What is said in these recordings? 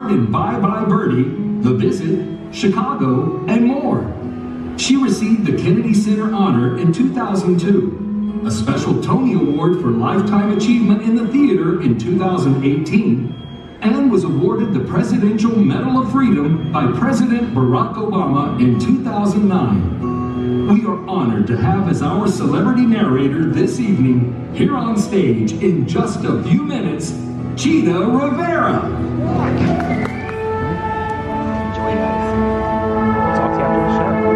in Bye Bye Birdie, The Visit, Chicago, and more. She received the Kennedy Center Honor in 2002, a special Tony Award for Lifetime Achievement in the Theater in 2018, and was awarded the Presidential Medal of Freedom by President Barack Obama in 2009. We are honored to have as our celebrity narrator this evening, here on stage in just a few minutes, Chita Rivera. Enjoy, guys. We'll talk to you after the show.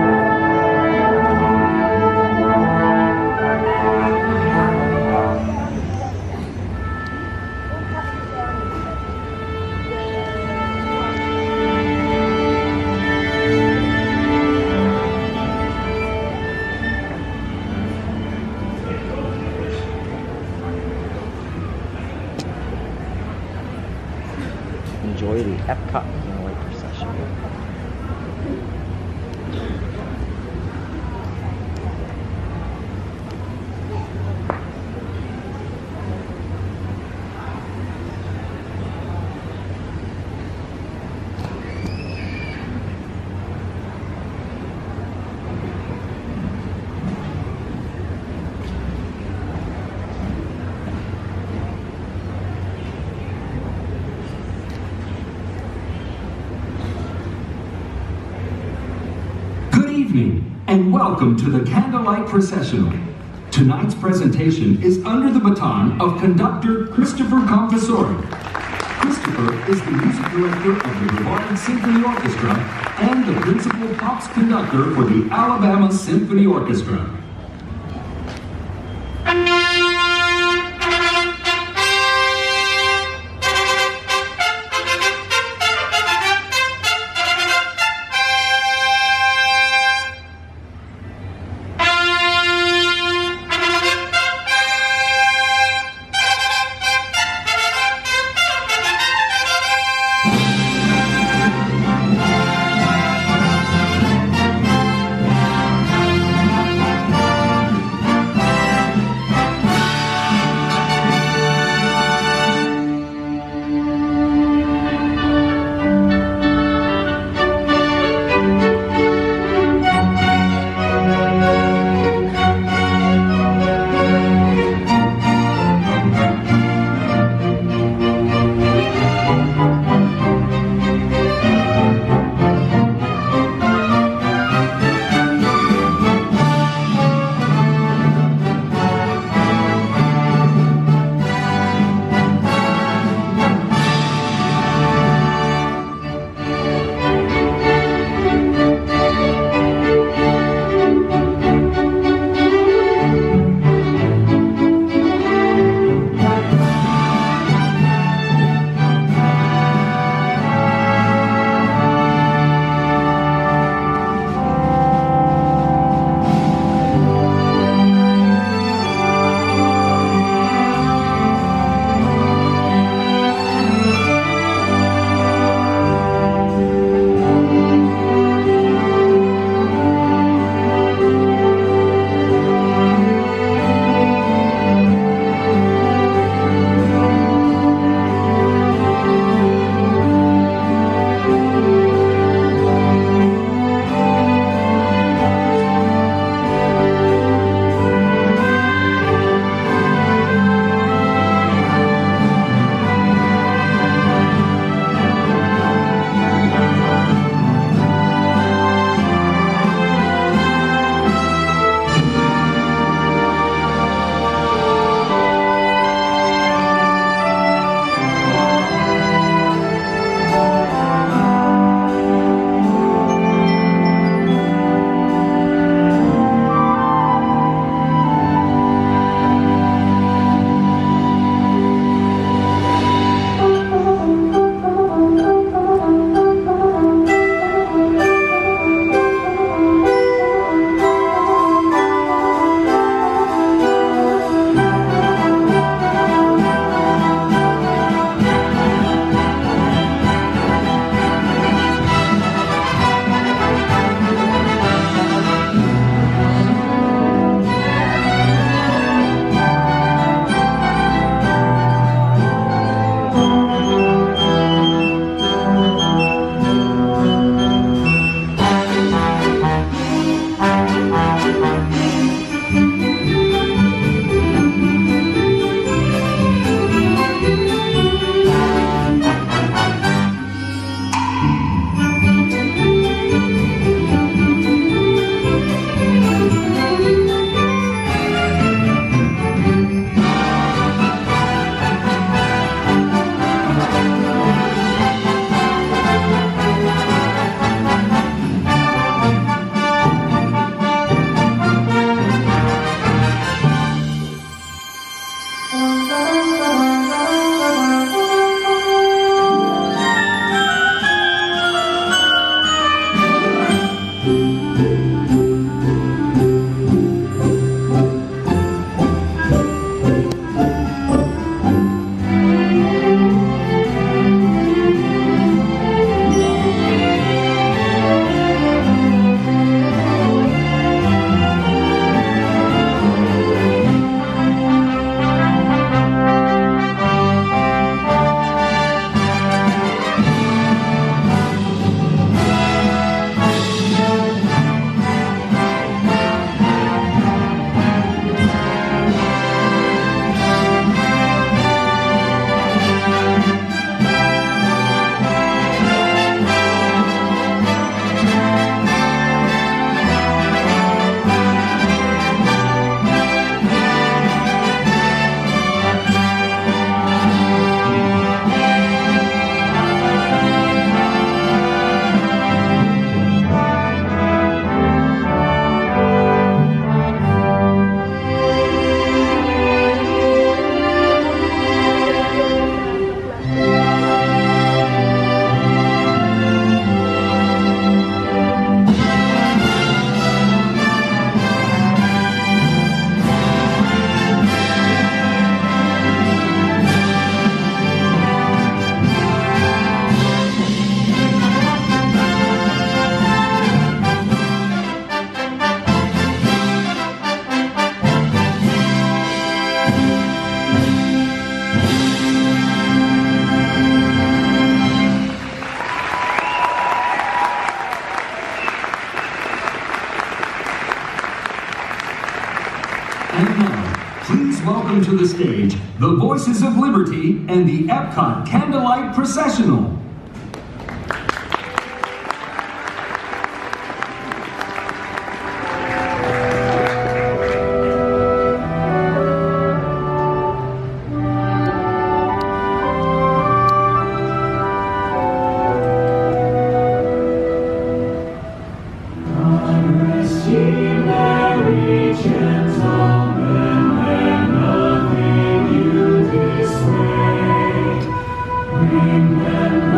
Enjoy the Epcot Candlelight Procession. And welcome to the Candlelight Processional. Tonight's presentation is under the baton of conductor Christopher Confessori. Christopher is the music director of the Brevard Symphony Orchestra and the principal Pops conductor for the Alabama Symphony Orchestra. to the stage the Voices of Liberty and the Epcot Candlelight Processional. Remember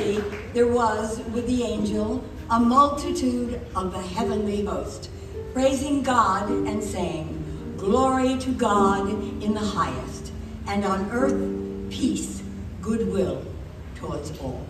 immediately there was with the angel a multitude of the heavenly host, praising God and saying, "Glory to God in the highest, and on earth peace, goodwill towards all."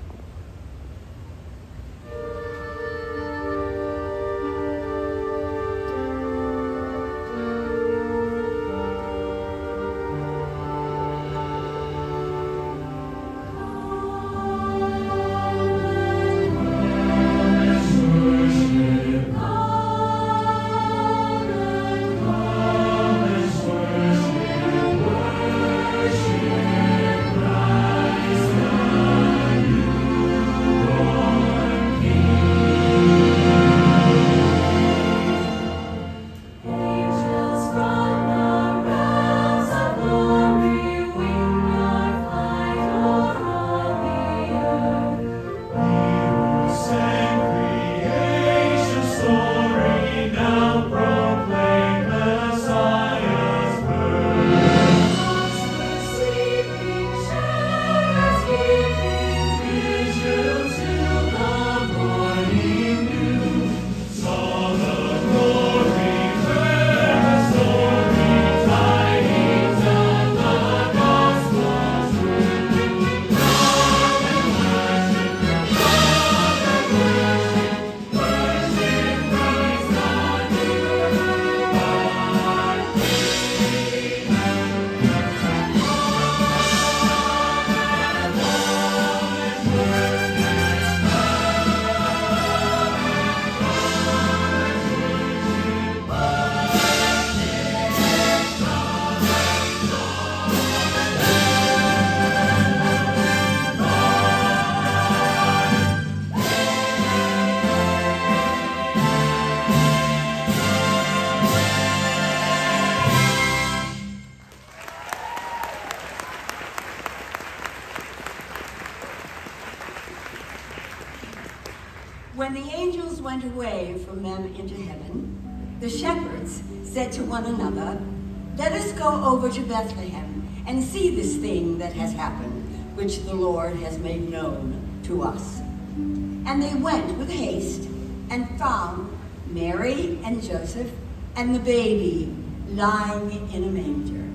When the angels went away from them into heaven, the shepherds said to one another, "Let us go over to Bethlehem and see this thing that has happened, which the Lord has made known to us." And they went with haste and found Mary and Joseph and the baby lying in a manger.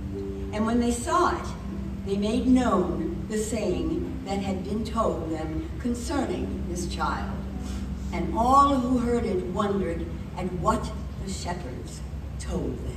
And when they saw it, they made known the saying that had been told them concerning this child. And all who heard it wondered at what the shepherds told them.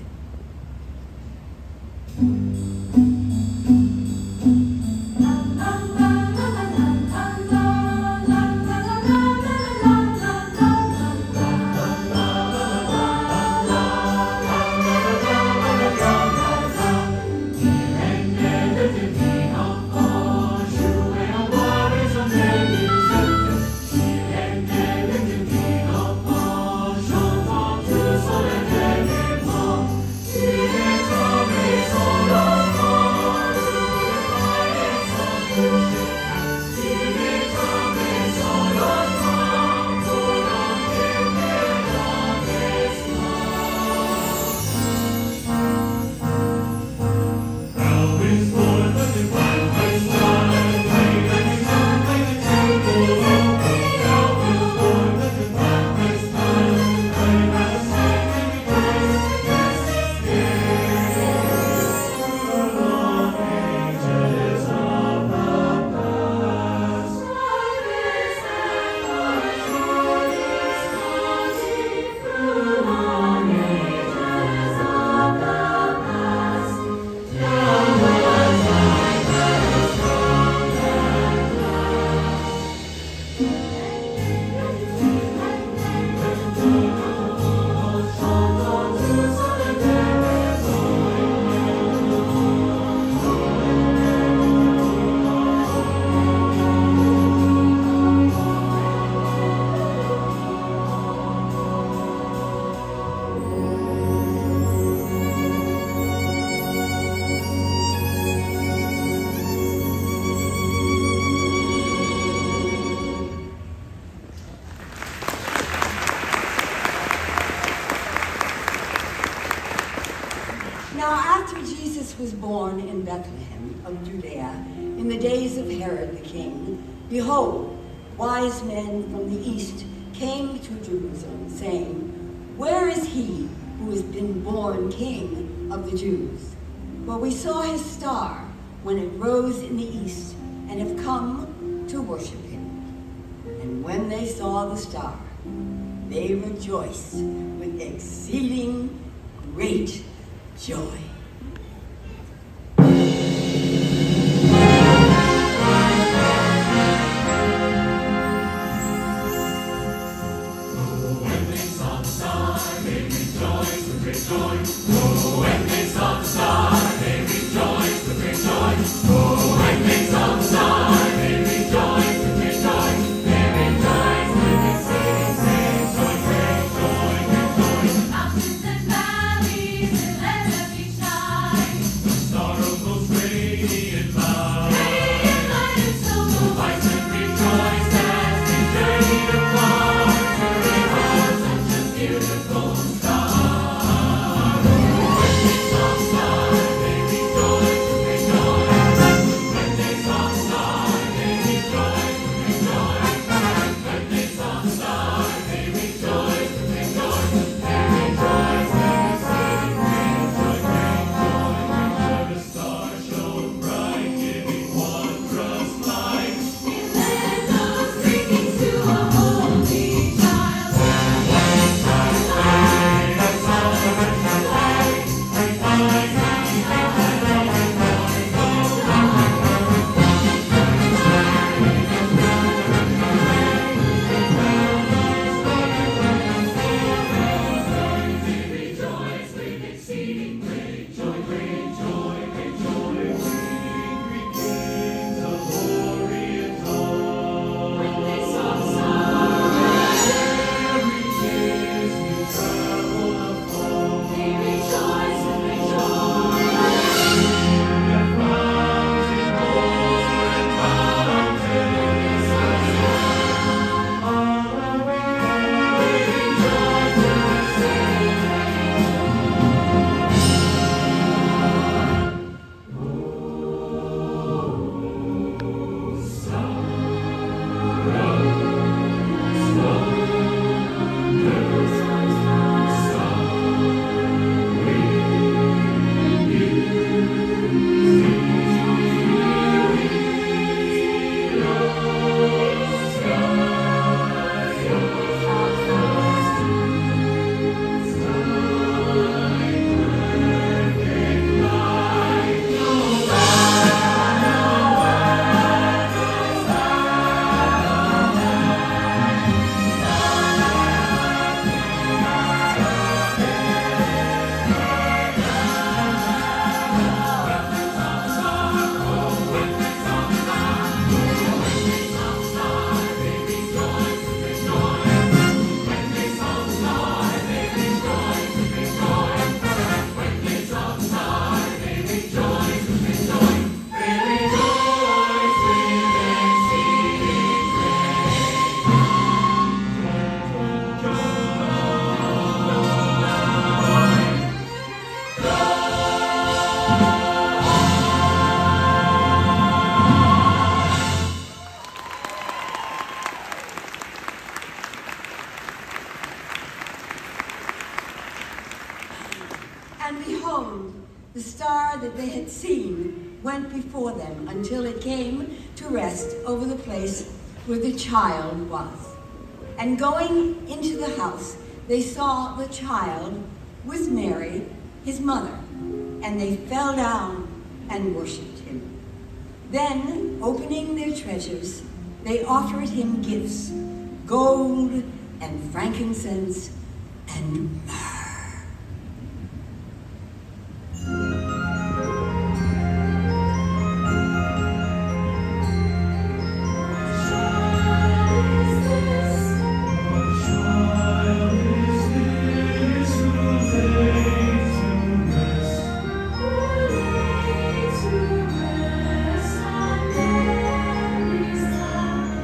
Now after Jesus was born in Bethlehem of Judea, in the days of Herod the king, Behold, wise men from the east came to Jerusalem, saying, Where is he who has been born King of the Jews? For we saw his star when it rose in the east, and have come to worship him. And when they saw the star, they rejoiced with exceeding great joy. And behold, the star that they had seen went before them until it came to rest over the place where the child was. And going into the house, they saw the child with Mary, his mother, and they fell down and worshipped him. Then, opening their treasures, they offered him gifts, gold and frankincense and myrrh.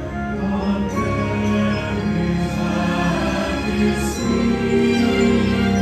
See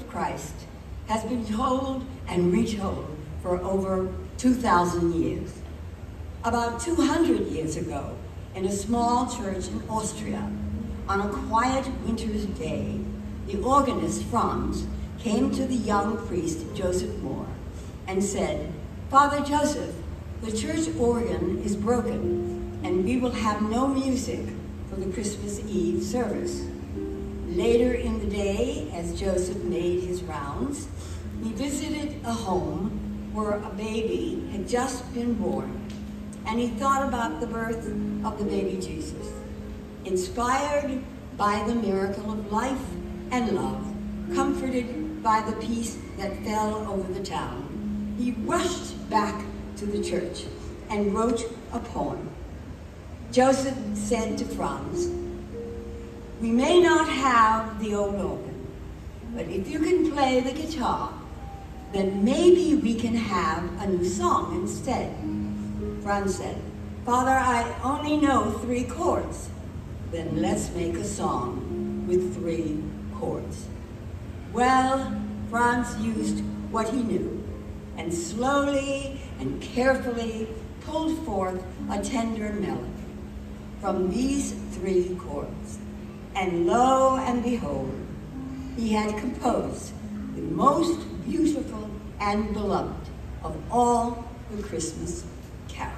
of Christ has been told and retold for over 2,000 years. About 200 years ago, in a small church in Austria, on a quiet winter's day, the organist Franz came to the young priest Joseph Moore and said, "Father Joseph, the church organ is broken and we will have no music for the Christmas Eve service." Later in the day, as Joseph made his rounds, he visited a home where a baby had just been born, and he thought about the birth of the baby Jesus. Inspired by the miracle of life and love, comforted by the peace that fell over the town, he rushed back to the church and wrote a poem. Joseph said to Franz, "We may not have the old organ, but if you can play the guitar, then maybe we can have a new song instead." Franz said, "Father, I only know 3 chords." "Then let's make a song with 3 chords." Well, Franz used what he knew and slowly and carefully pulled forth a tender melody from these 3 chords. And lo and behold, he had composed the most beautiful and beloved of all the Christmas carols.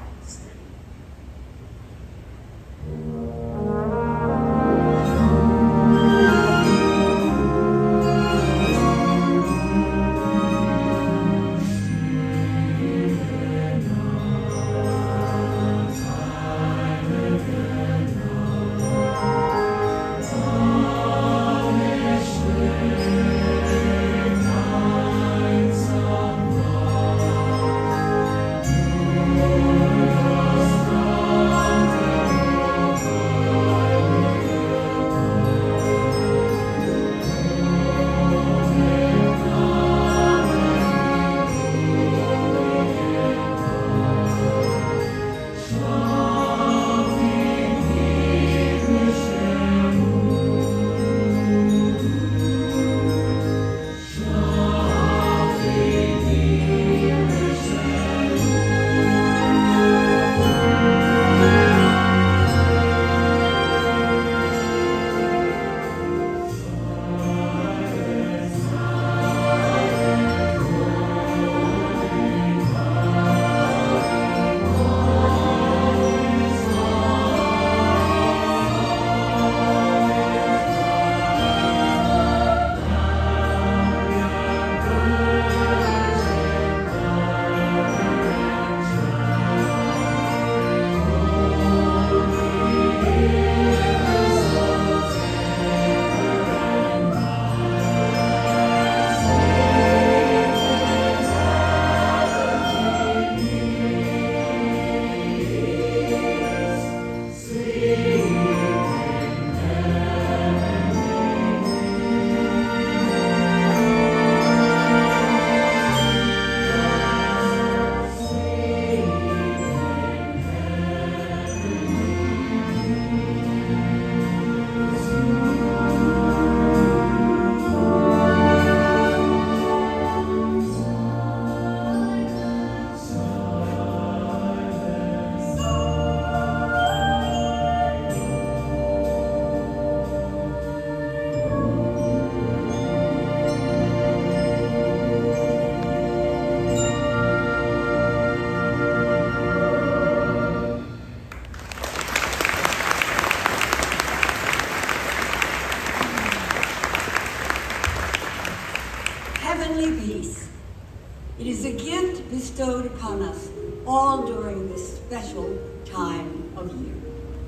It is a gift bestowed upon us all during this special time of year.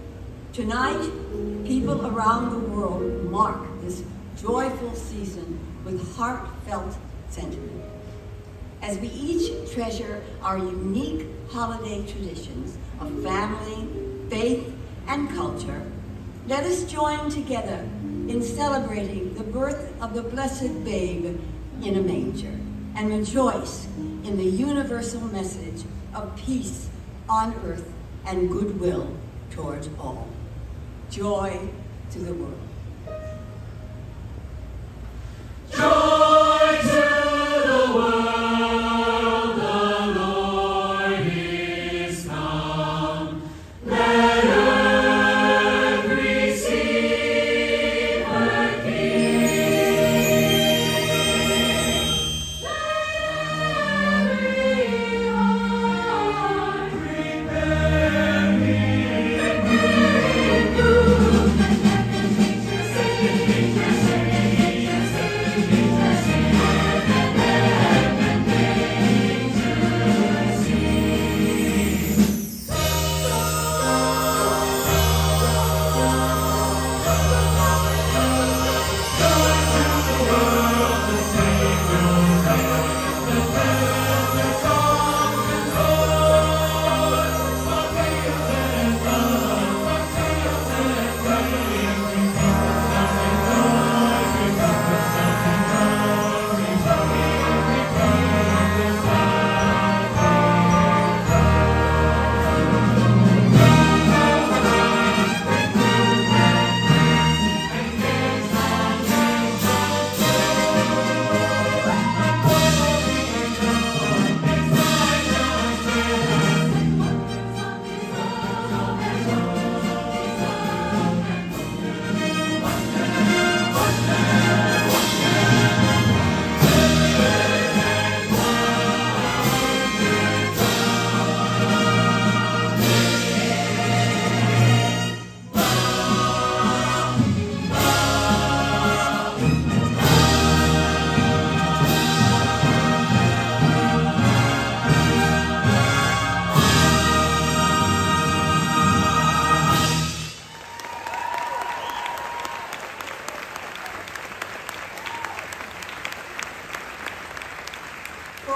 Tonight, people around the world mark this joyful season with heartfelt sentiment. As we each treasure our unique holiday traditions of family, faith, and culture, let us join together in celebrating the birth of the blessed babe in a manger and rejoice in the universal message of peace on earth and goodwill towards all. Joy to the world. Joy!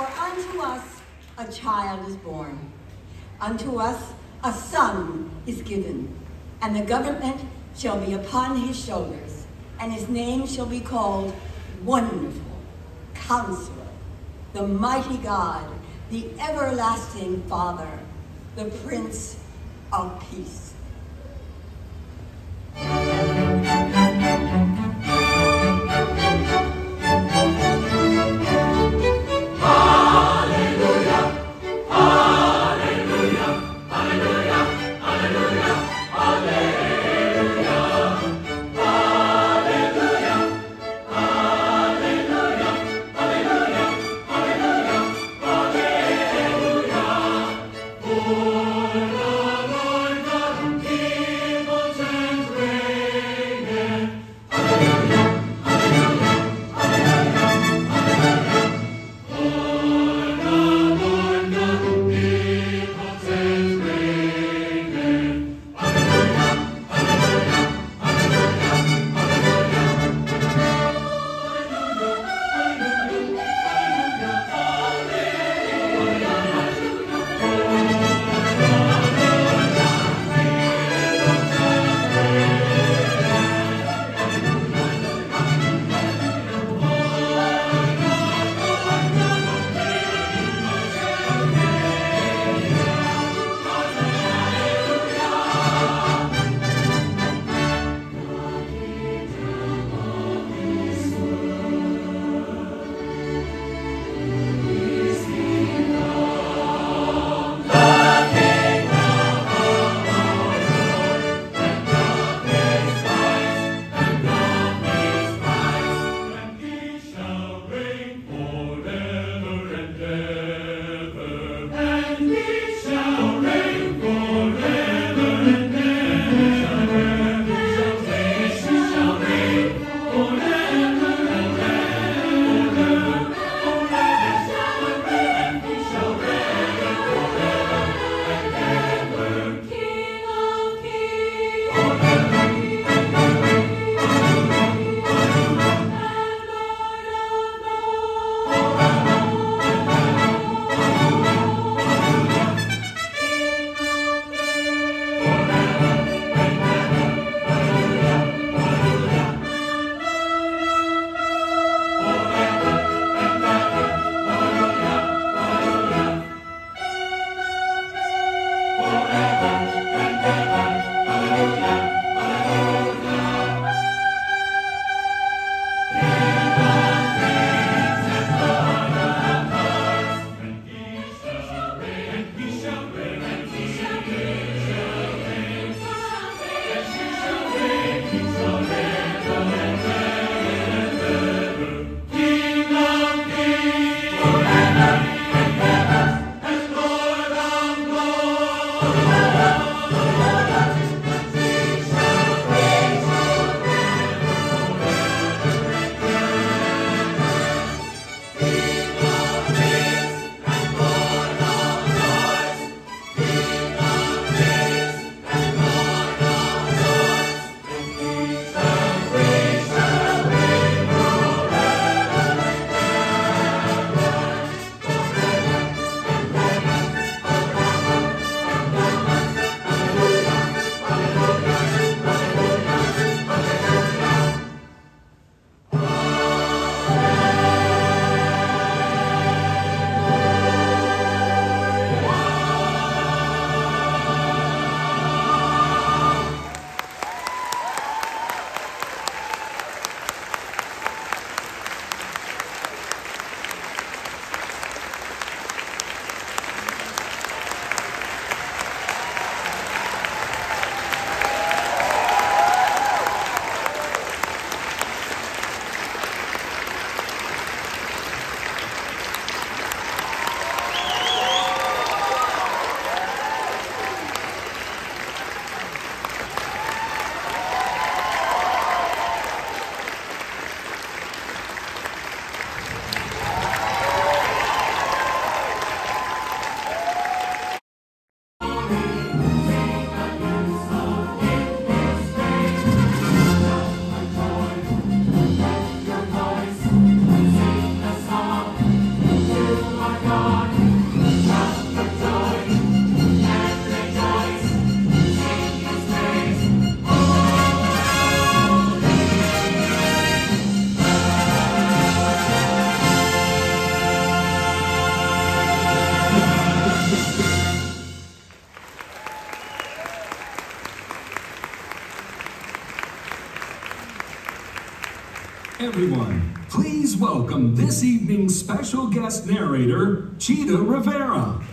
For unto us a child is born, unto us a son is given, and the government shall be upon his shoulders, and his name shall be called Wonderful, Counselor, the Mighty God, the Everlasting Father, the Prince of Peace. welcome this evening's special guest narrator, Chita Rivera.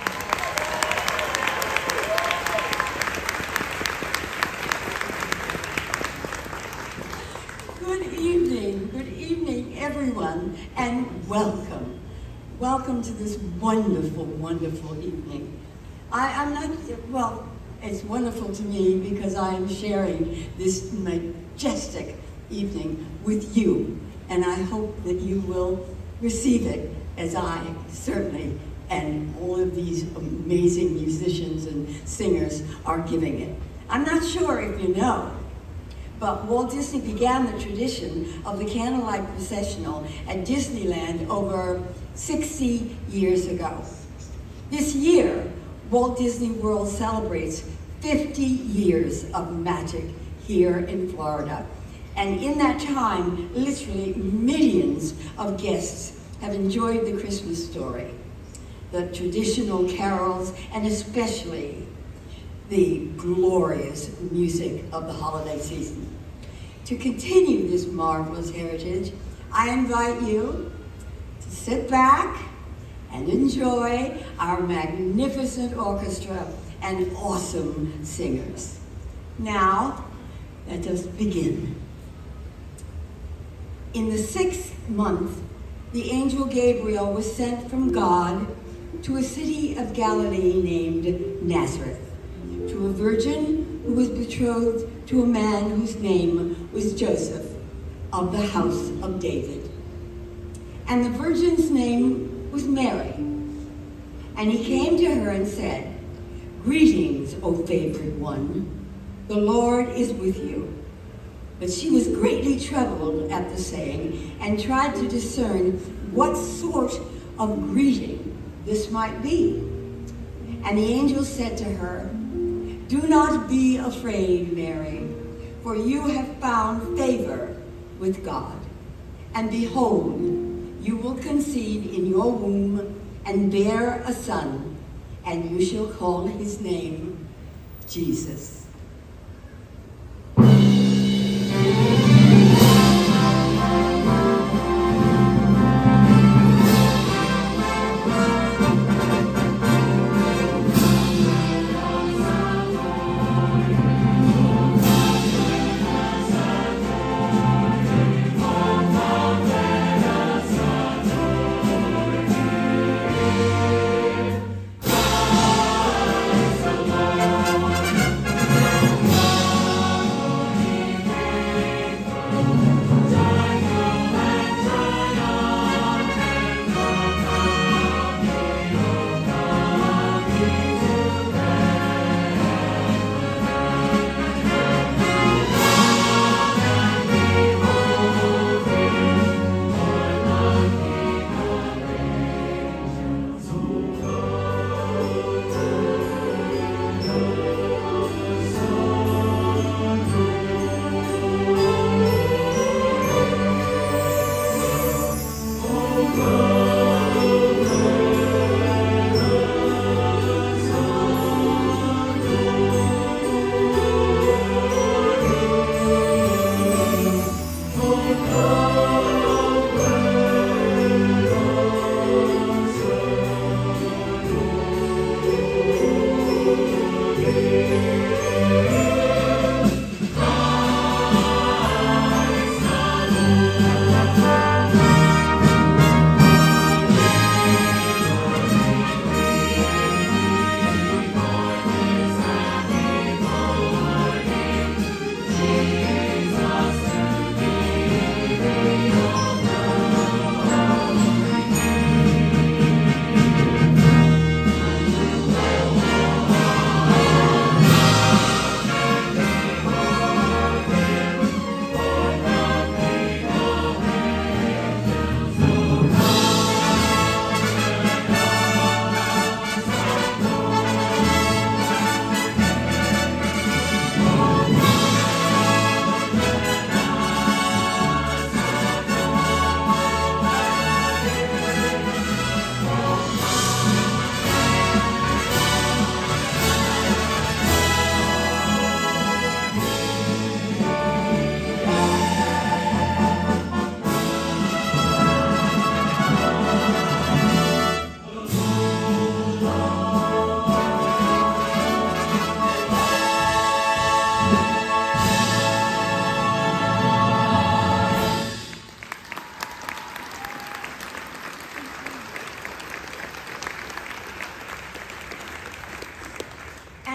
Good evening, everyone, and welcome. Welcome to this wonderful, wonderful evening. I'm not, well, it's wonderful to me because I am sharing this majestic evening with you, and I hope that you will receive it as I certainly and all of these amazing musicians and singers are giving it. I'm not sure if you know, but Walt Disney began the tradition of the Candlelight Processional at Disneyland over 60 years ago. This year, Walt Disney World celebrates 50 years of magic here in Florida. And in that time, literally millions of guests have enjoyed the Christmas story, the traditional carols, and especially the glorious music of the holiday season. To continue this marvelous heritage, I invite you to sit back and enjoy our magnificent orchestra and awesome singers. Now, let us begin. In the 6th month, the angel Gabriel was sent from God to a city of Galilee named Nazareth, to a virgin who was betrothed to a man whose name was Joseph, of the house of David. And the virgin's name was Mary. And he came to her and said, "Greetings, O favored one, the Lord is with you." But she was greatly troubled at the saying and tried to discern what sort of greeting this might be. And the angel said to her, "Do not be afraid, Mary, for you have found favor with God. And behold, you will conceive in your womb and bear a son, and you shall call his name Jesus."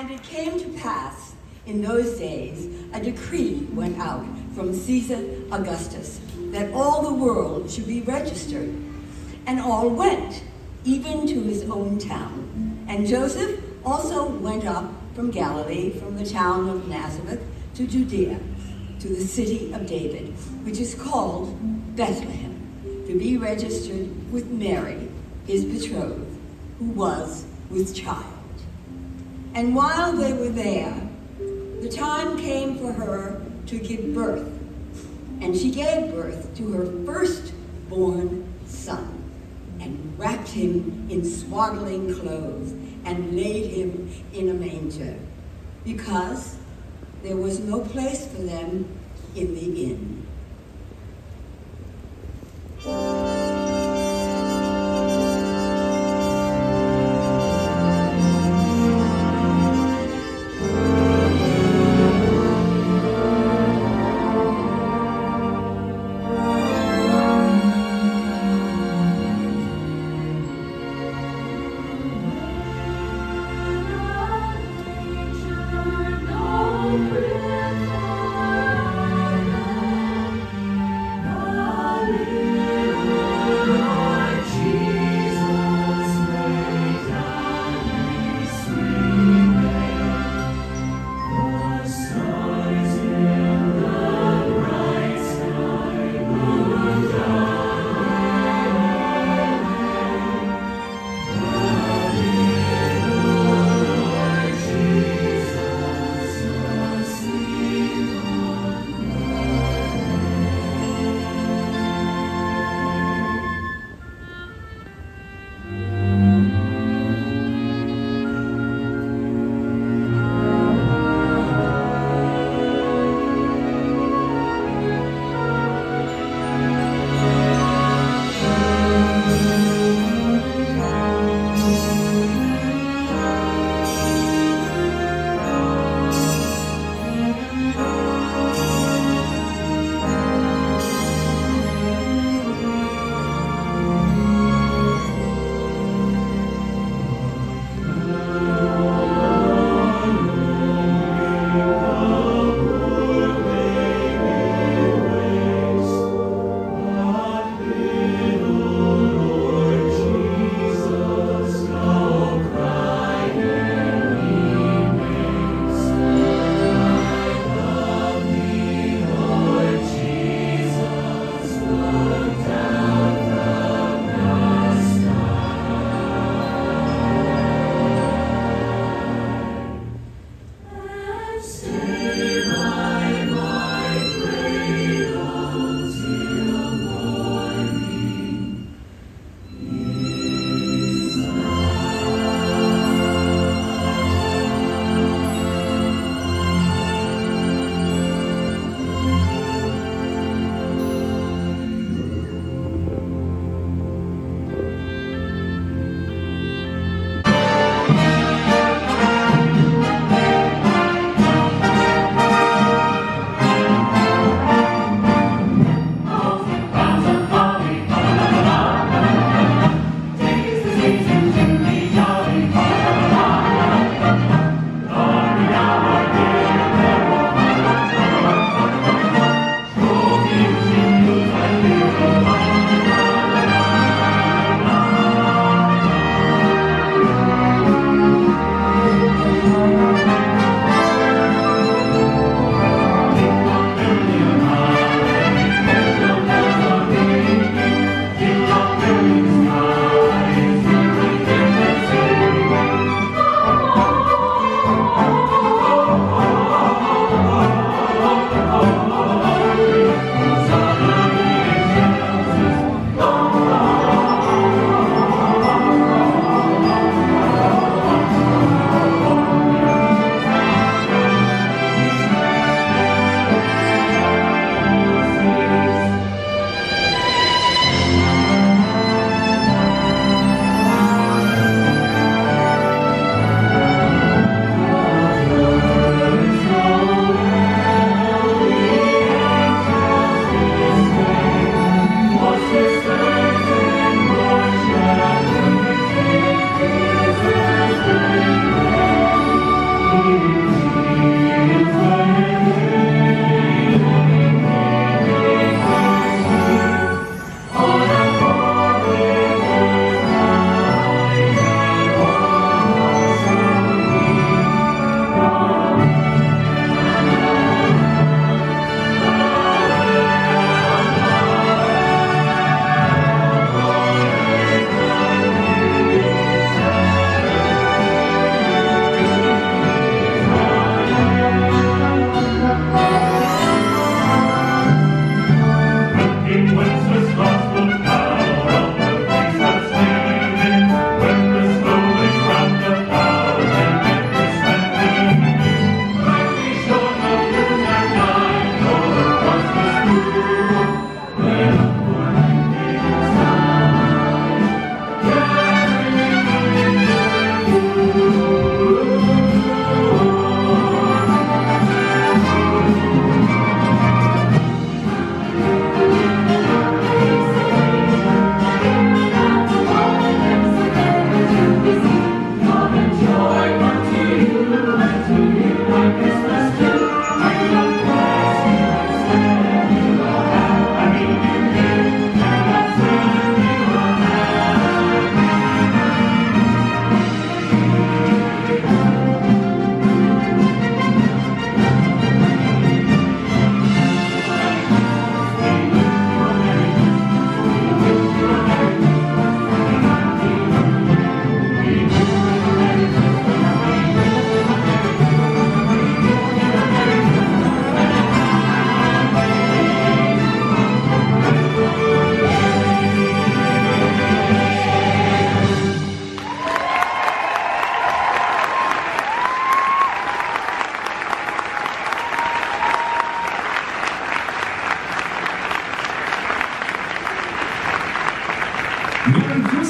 And it came to pass in those days, a decree went out from Caesar Augustus that all the world should be registered. And all went, even to his own town. And Joseph also went up from Galilee, from the town of Nazareth, to Judea, to the city of David, which is called Bethlehem, to be registered with Mary, his betrothed, who was with child. And while they were there, the time came for her to give birth, and she gave birth to her firstborn son, and wrapped him in swaddling clothes, and laid him in a manger, because there was no place for them in the inn.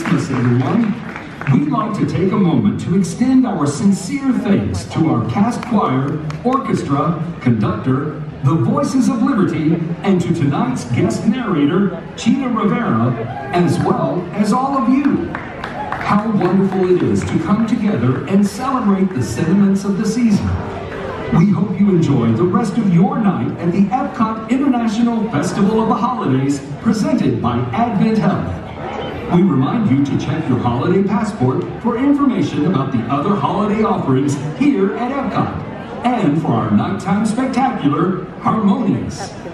Christmas, everyone. We'd like to take a moment to extend our sincere thanks to our cast choir, orchestra, conductor, the Voices of Liberty, and to tonight's guest narrator, Chita Rivera, as well as all of you. How wonderful it is to come together and celebrate the sentiments of the season. We hope you enjoy the rest of your night at the Epcot International Festival of the Holidays, presented by Advent Health. We remind you to check your holiday passport for information about the other holiday offerings here at Epcot, and for our nighttime spectacular, Harmonious.